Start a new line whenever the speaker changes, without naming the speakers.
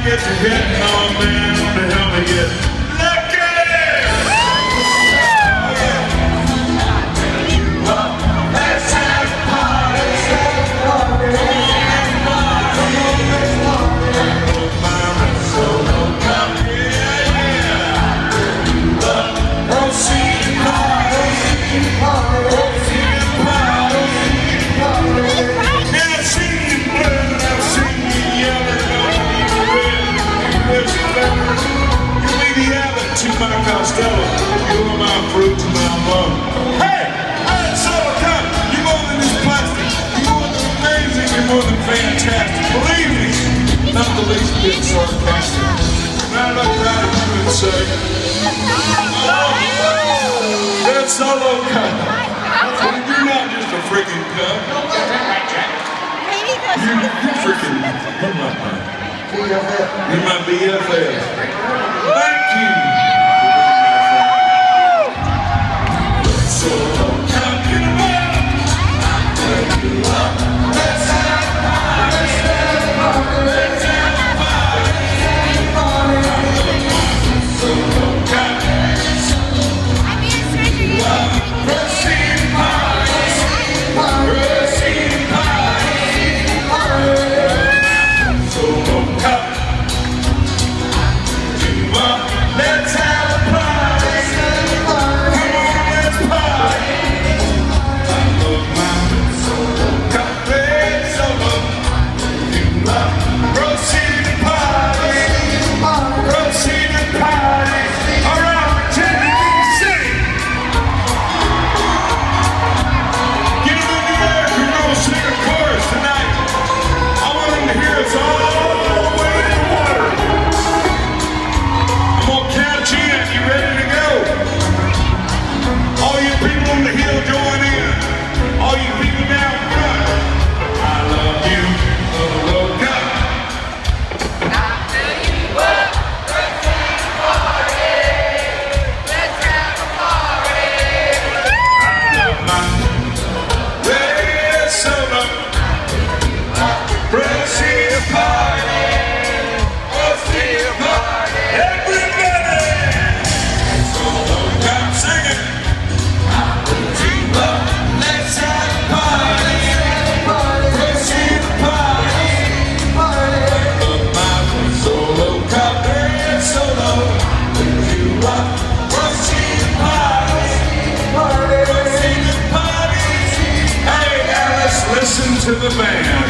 get to hitting on, man, to help me get lucky. Let's have a party. Costello, you are my fruit to my love. Hey, it's so come. You're more than this plastic. You're more than amazing. You're more than fantastic. Believe me, not the least bit sarcastic. And I look right at you and say, oh, that's solo cut. You're not just a freaking cut. You're freaking. You're my BFF. Thank you. Listen to the band.